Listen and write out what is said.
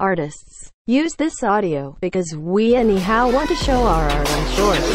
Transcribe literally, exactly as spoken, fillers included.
artists use this audio because we anyhow want to show our art on short